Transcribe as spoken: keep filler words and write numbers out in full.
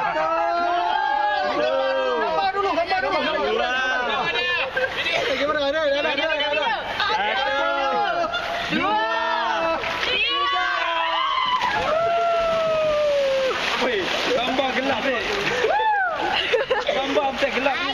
Gambar dulu, gambar dulu. Gimana? Ada, ada, ada, ada. Satu, dua, tiga. Woi, gambar gelap ni. Gambar betul gelap.